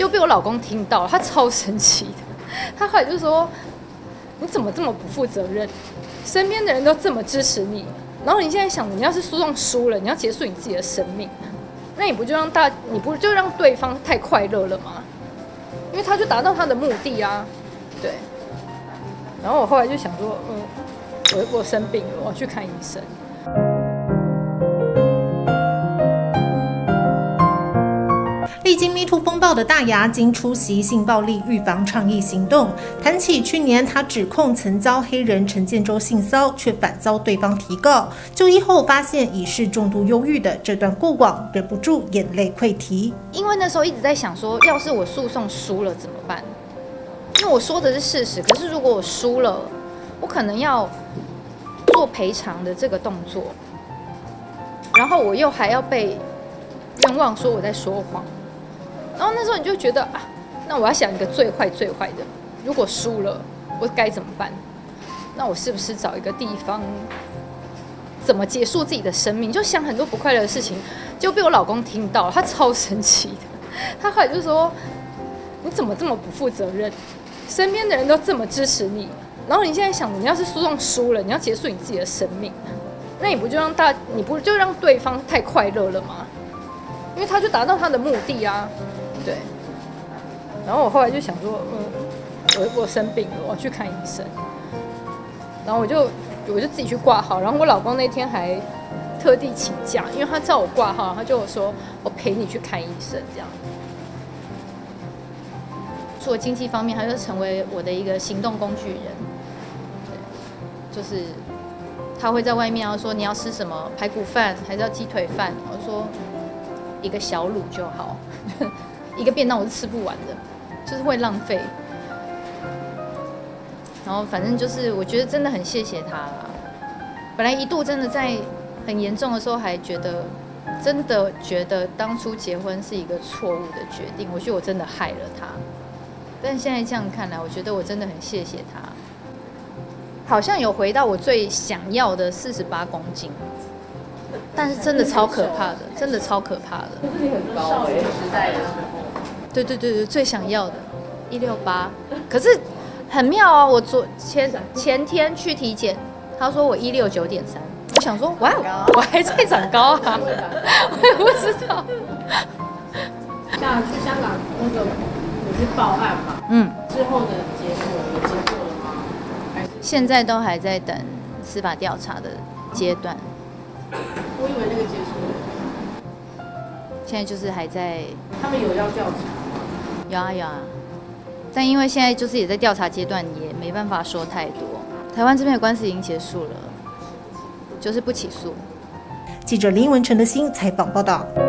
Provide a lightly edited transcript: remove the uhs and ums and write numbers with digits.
就被我老公听到了，他超生气的。他后来就说：“你怎么这么不负责任？身边的人都这么支持你，然后你现在想，你要是诉讼输了，你要结束你自己的生命，那你不就让对方太快乐了吗？因为他就达到他的目的啊，对。然后我后来就想说，我生病了，我要去看医生。” 历经 MeToo 风暴的大牙今出席性暴力预防倡议行动，谈起去年他指控曾遭黑人陈建州性骚却反遭对方提告，就医后发现已是重度忧郁的这段过往，忍不住眼泪溃堤。 因为那时候一直在想说，要是我诉讼输了怎么办？因为我说的是事实，可是如果我输了，我可能要做赔偿的这个动作，然后我又还要被冤枉说我在说谎。然后那时候你就觉得啊，那我要想一个最坏的，如果输了，我该怎么办？那我是不是找一个地方，怎么结束自己的生命？就想很多不快乐的事情，就被我老公听到了，他超生气的。他后来就说：“你怎么这么不负责任？身边的人都这么支持你，然后你现在想，你要是诉讼输了，你要结束你自己的生命，那你不就让对方太快乐了吗？因为他就达到他的目的啊。”对，然后我后来就想说，我生病了，我要去看医生。然后我就自己去挂号，然后我老公那天还特地请假，因为他知道我挂号，他就说我陪你去看医生这样。除了经济方面，他就成为我的一个行动工具人。对，就是他会在外面说你要吃什么排骨饭还是要鸡腿饭，我说一个小卤就好。一个便当我是吃不完的，就是会浪费。然后反正就是我觉得真的很谢谢他啦。本来一度真的在很严重的时候还真的觉得当初结婚是一个错误的决定，我觉得我真的害了他。但现在这样看来，我觉得我真的很谢谢他。好像有回到我最想要的48公斤。但是真的超可怕的，真的超可怕的。 可是你很高少女时代的时候。 对，最想要的168，可是很妙啊！我前天去体检，他说我169.3，我想说哇，我还在长高啊，我也不知道。 像去香港那个也是报案嘛，之后的结果有结果了吗？ 现在都还在等司法调查的阶段。 我以为那个结束了。 现在就是还在。 他们有要调查？ 有啊，但因为现在就是也在调查阶段，也没办法说太多。台湾这边的官司已经结束了，就是不起诉。 记者林文成的新采访报道。